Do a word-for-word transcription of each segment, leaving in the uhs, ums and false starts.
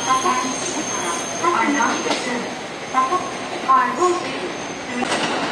are not present. Car will be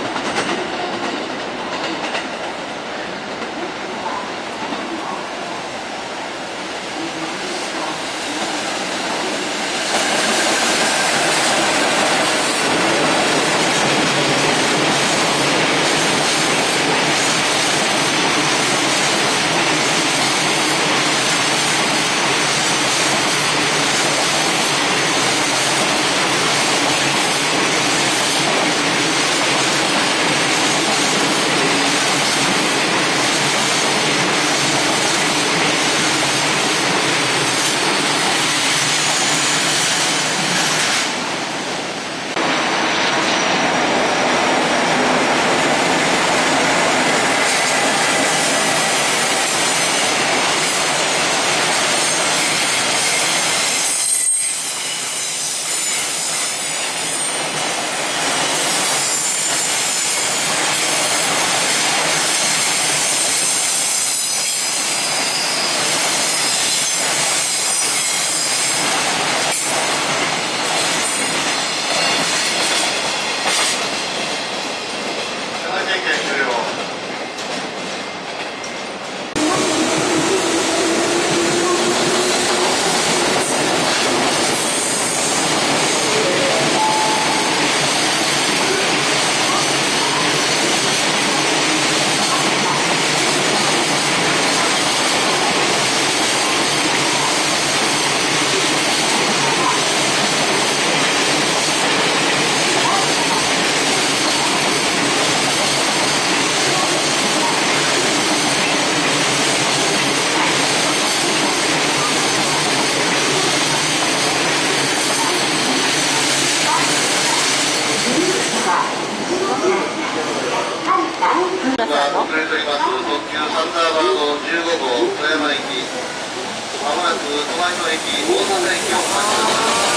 遅れております特急サンダーバードじゅうごごう富山行き、まもなく隣の駅大阪駅をお待ちください。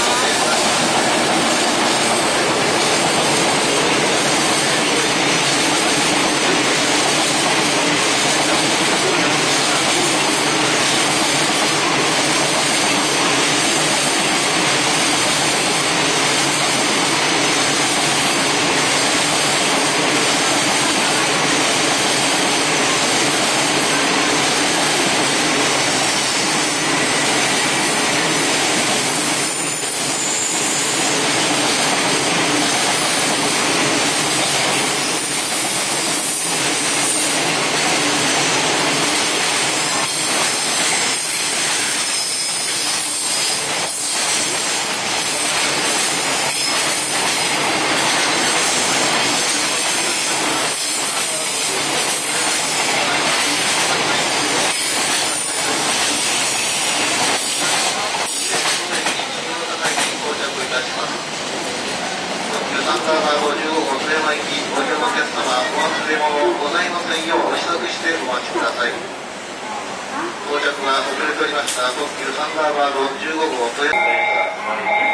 サンダーバードじゅうごごう富山行きご利用のお客様、お忘れ物ございませんようお支度してお待ちください。到着が遅れておりました特急サンダーバードじゅうごごう富山